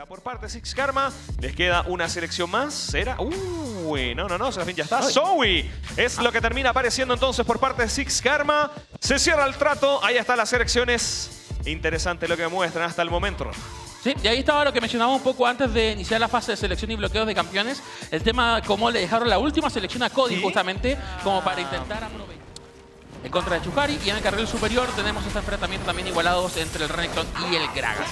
por parte de Six Karma. Les queda una selección más. ¿Será? No, Serafín ya está. Zoe es lo que termina apareciendo entonces por parte de Six Karma. Se cierra el trato. Ahí están las selecciones. Interesante lo que muestran hasta el momento. Sí, y ahí estaba lo que mencionaba un poco antes de iniciar la fase de selección y bloqueos de campeones. El tema de cómo le dejaron la última selección a Cody justamente como para intentar aprovechar en contra de Chuhari. Y en el carril superior tenemos este enfrentamiento también igualados entre el Renekton y el Gragas.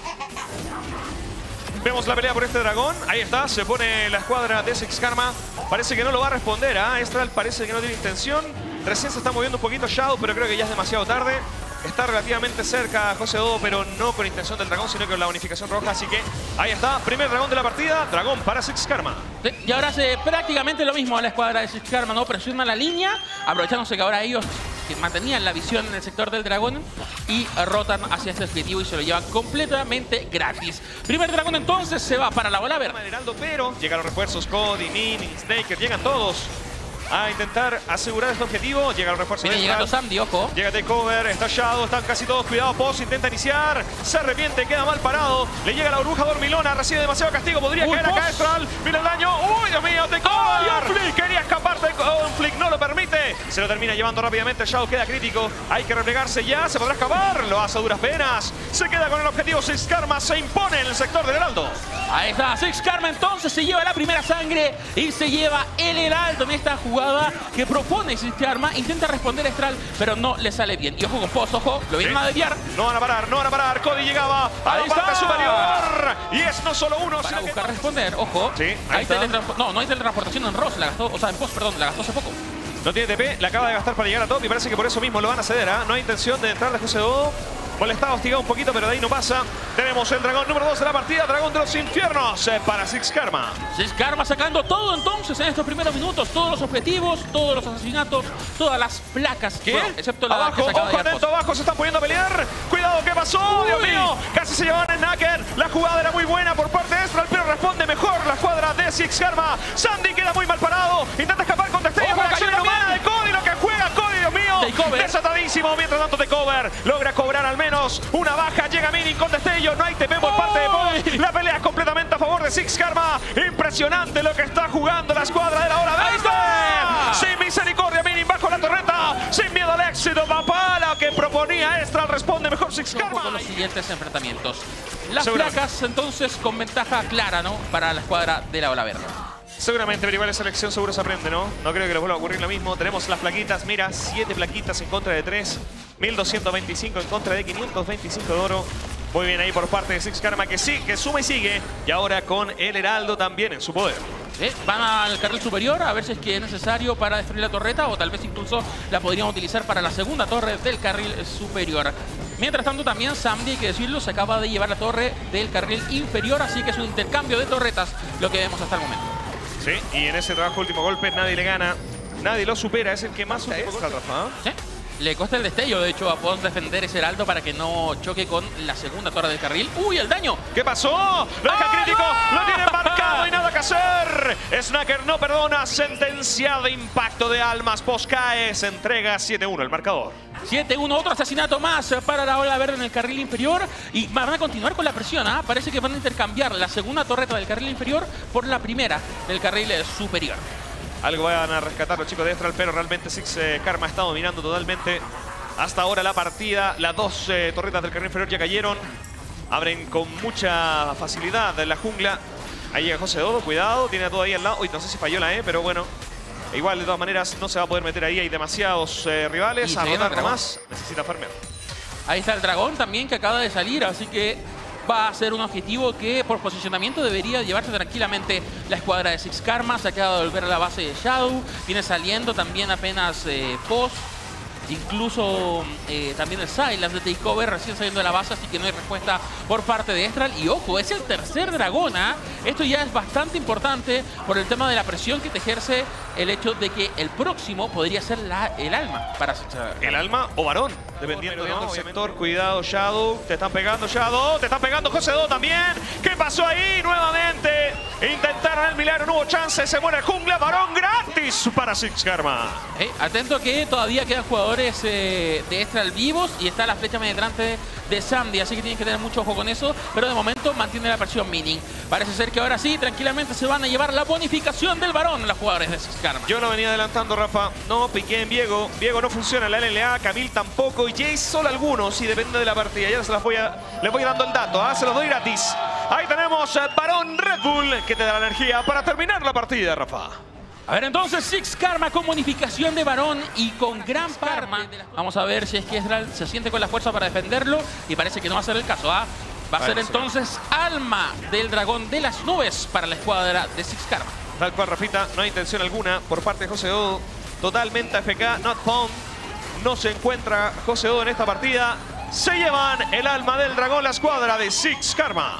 Vemos la pelea por este dragón. Ahí está, se pone la escuadra de Six Karma. Parece que no lo va a responder. Estral parece que no tiene intención. Recién se está moviendo un poquito Shadow, pero creo que ya es demasiado tarde. Está relativamente cerca José Dodo, pero no con intención del dragón, sino con la bonificación roja. Así que ahí está, primer dragón de la partida. Dragón para Six Karma. Sí, y ahora hace prácticamente lo mismo a la escuadra de Six Karma, ¿no? Presiona la línea, aprovechándose que ahora ellos que mantenían la visión en el sector del dragón y rotan hacia este objetivo y se lo llevan completamente gratis. Primer dragón entonces se va para la bola verde. Pero llegan los refuerzos, Cody, Min, Snaker, llegan todos a intentar asegurar este objetivo. Llega el refuerzo. Viene llegando Samdi, ojo. Llega Takeover, está Shadow, están casi todos. Cuidado, Poz intenta iniciar. Se arrepiente, queda mal parado. Le llega la burbuja dormilona, recibe demasiado castigo. Podría caer acá Estral. Mira el daño. ¡Uy, Dios mío! Takeover. Quería escapar de Conflict, no lo permite. Se lo termina llevando rápidamente. Shadow queda crítico. Hay que replegarse ya. Se podrá escapar. Lo hace a duras penas. Se queda con el objetivo. Six Karma se impone en el sector del Heraldo. Ahí está, Six Karma entonces se lleva la primera sangre y se lleva el Heraldo en esta jugada que propone Six Karma. Intenta responder Estral, pero no le sale bien. Y ojo con Poz, ojo, lo vienen a desviar. No van a parar, no van a parar. Cody llegaba a la parte superior. Y es no solo uno, para sino buscar que responder, ojo. Sí, ahí está. No hay teletransportación en Ross, la gastó, o sea, en Poz, perdón, la gastó hace poco. No tiene TP, la acaba de gastar para llegar a top y parece que por eso mismo lo van a ceder. No hay intención de entrar de José Dodo. Molestado, hostigado un poquito, pero de ahí no pasa. Tenemos el dragón número 2 de la partida, dragón de los infiernos para Six Karma. Six Karma sacando todo entonces en estos primeros minutos. Todos los objetivos, todos los asesinatos, todas las placas. ¿Qué? Bueno, excepto la abajo, que se acaba ojo de atento, abajo se están poniendo a pelear. Cuidado, ¿qué pasó? Dios mío, casi se llevan el Knacker. La jugada era muy buena por parte de Estral, pero responde mejor la escuadra de Six Karma. Sandy queda muy mal parado. Intenta escapar con destello. Con la acción inhumana de Cody, lo que juega Cody, Dios mío. Desatadísimo, mientras tanto Takeover logra cobrar al menos una baja. Llega Mini con destello, no hay TP por parte de Poz. La pelea es completamente a favor de Six Karma. Impresionante lo que está jugando la escuadra de la hora verde. Sin misericordia, Mini bajo la torreta. Sin miedo al éxito, papá. Lo que proponía Estral responde mejor Six Karma. Con los siguientes enfrentamientos. Las placas entonces con ventaja clara, ¿no? Para la escuadra de la ola verde. Seguramente, pero igual esa elección seguro se aprende, ¿no? No creo que les vuelva a ocurrir lo mismo. Tenemos las plaquitas, mira, 7 plaquitas en contra de 3. 1225 en contra de 525 de oro. Muy bien ahí por parte de Six Karma, que sí, que suma y sigue. Y ahora con el Heraldo también en su poder. Van al carril superior a ver si es que es necesario para destruir la torreta o tal vez incluso la podrían utilizar para la segunda torre del carril superior. Mientras tanto también Samdi, hay que decirlo, se acaba de llevar la torre del carril inferior, así que es un intercambio de torretas lo que vemos hasta el momento. Sí, y en ese trabajo último golpe nadie le gana, nadie lo supera, es el que más último golpe. Sí. Le cuesta el destello, de hecho, a Poz defender ese Heraldo para que no choque con la segunda torre del carril. ¡Uy, el daño! ¿Qué pasó? Lo deja crítico, lo tiene marcado y nada que hacer. Snaker no perdona, sentencia de impacto de almas. Poz cae, se entrega 7-1 el marcador. 7-1, otro asesinato más para la ola verde en el carril inferior. Y van a continuar con la presión, Parece que van a intercambiar la segunda torreta del carril inferior por la primera del carril superior. Algo van a rescatar los chicos de Estral, pero realmente Six Karma está dominando totalmente hasta ahora la partida. Las dos torretas del carril inferior ya cayeron. Abren con mucha facilidad en la jungla. Ahí llega José Dodo, cuidado, tiene a todo ahí al lado. Uy, no sé si falló la E, pero bueno. Igual, de todas maneras, no se va a poder meter ahí. Hay demasiados rivales. A rotar nomás. Necesita farmear. Ahí está el dragón también que acaba de salir, así que va a ser un objetivo que por posicionamiento debería llevarse tranquilamente la escuadra de Six Karma. Se acaba de volver a la base de Shadow. Viene saliendo también apenas Poz. Incluso también el Silence de Takeover recién saliendo de la base, así que no hay respuesta por parte de Estral. Y ojo, es el tercer dragón, Esto ya es bastante importante por el tema de la presión que te ejerce el hecho de que el próximo podría ser el alma para el alma o varón, dependiendo del sector. Cuidado, Shadow, te están pegando, Shadow, te están pegando José Dodo también. ¿Qué pasó ahí? Nuevamente intentaron el milagro, no hubo chance, se muere el jungla, varón gratis para Six Karma. Atento que todavía quedan jugadores de Estral vivos y está la flecha penetrante de Sandy, así que tienen que tener mucho ojo con eso, pero de momento mantiene la presión Mining. Parece ser que ahora sí, tranquilamente se van a llevar la bonificación del varón los jugadores de Six Karma. Yo lo venía adelantando, Rafa. No piqué en Viego. Viego no funciona en la LLA, Camille tampoco y Jace solo algunos y depende de la partida. Ya se las les voy dando el dato, se los doy gratis. Ahí tenemos varón Red Bull que te da la energía para terminar la partida, Rafa. A ver, entonces Six Karma con bonificación de varón y con gran karma. Vamos a ver si es que Ezreal se siente con la fuerza para defenderlo y parece que no va a ser el caso. Va a ser entonces alma del dragón de las nubes para la escuadra de Six Karma. Tal cual, Rafita, no hay intención alguna por parte de José Dodo. Totalmente AFK, not found. No se encuentra José Dodo en esta partida. Se llevan el alma del dragón la escuadra de Six Karma.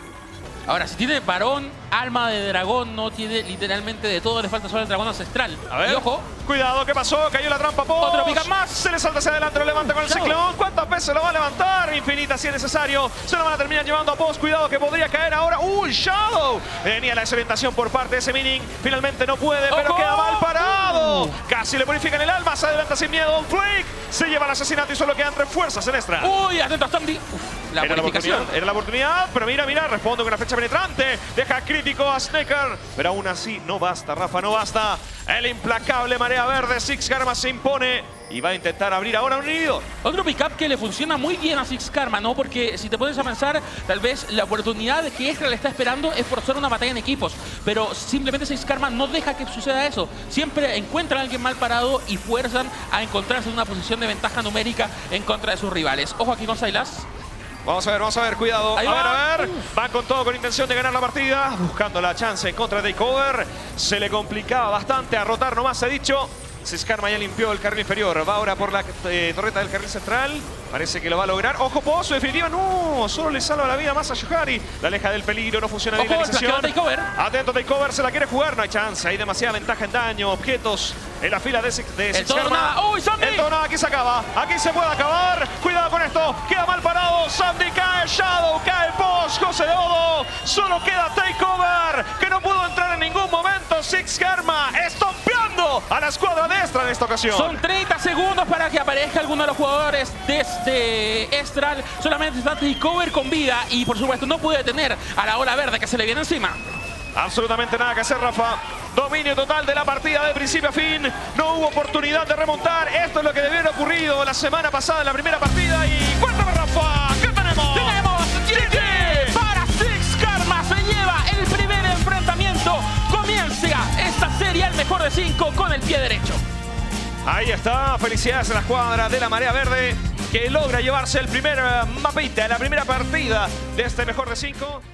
Ahora, si tiene varón, alma de dragón, no tiene literalmente de todo, le falta solo el dragón ancestral. A ver, y ojo. Cuidado, ¿qué pasó? Cayó la trampa, Posh. Otro pica más. Se le salta hacia adelante, lo levanta con el ciclón. ¿Cuántas veces lo va a levantar? Infinita si es necesario. Se lo van a terminar llevando a Posh. Cuidado que podría caer ahora. Shadow! Venía la desorientación por parte de ese Mining. Finalmente no puede, pero queda mal parado. Casi le purifican el alma. Se adelanta sin miedo. Flake se lleva el asesinato y solo quedan 3 fuerzas en extra. Uy, atento a Sandy. Era la oportunidad, pero mira, responde con una flecha penetrante. Deja crítico a Sneaker, pero aún así no basta, Rafa, no basta. El implacable Marea Verde, Six Karma se impone y va a intentar abrir ahora un inhibidor. Otro pick-up que le funciona muy bien a Six Karma, ¿no? Porque si te pones a pensar, tal vez la oportunidad que Ezreal le está esperando es forzar una batalla en equipos. Pero simplemente Six Karma no deja que suceda eso. Siempre encuentran a alguien mal parado y fuerzan a encontrarse en una posición de ventaja numérica en contra de sus rivales. Ojo aquí con Sylas. Vamos a ver, cuidado. Ahí a ver. Van con todo con intención de ganar la partida. Buscando la chance en contra de Takeover. Se le complicaba bastante a rotar nomás, he dicho. Six Karma ya limpió el carril inferior. Va ahora por la torreta del carril central. Parece que lo va a lograr. Ojo, Pozo, definitiva. No, solo le salva la vida más a Yohari. La aleja del peligro, no funciona bien la iniciación. Atento, Takeover, se la quiere jugar. No hay chance. Hay demasiada ventaja en daño. Objetos en la fila de Six Karma. ¡Uy, Sandy! El todo nada, aquí se acaba. Aquí se puede acabar. Cuidado con esto. Queda mal parado. Sandy cae. Shadow cae. Pozo, José Dodo. Solo queda Takeover, que no pudo entrar en ningún momento. Six Karma estompeando a la escuadra de Ezreal en esta ocasión. Son 30 segundos para que aparezca alguno de los jugadores de Ezreal. Solamente está Takeover con vida y por supuesto no puede detener a la ola verde que se le viene encima. Absolutamente nada que hacer, Rafa. Dominio total de la partida de principio a fin. No hubo oportunidad de remontar. Esto es lo que debió haber ocurrido la semana pasada en la primera partida. Y cuéntame, Rafa, ¿qué tenemos? Tenemos GG para Six Karma. Se lleva el primer enfrentamiento. Comienza esta serie al mejor de 5 con el pie derecho. Ahí está. Felicidades a la escuadra de la Marea Verde que logra llevarse el primer mapita, la primera partida de este mejor de 5.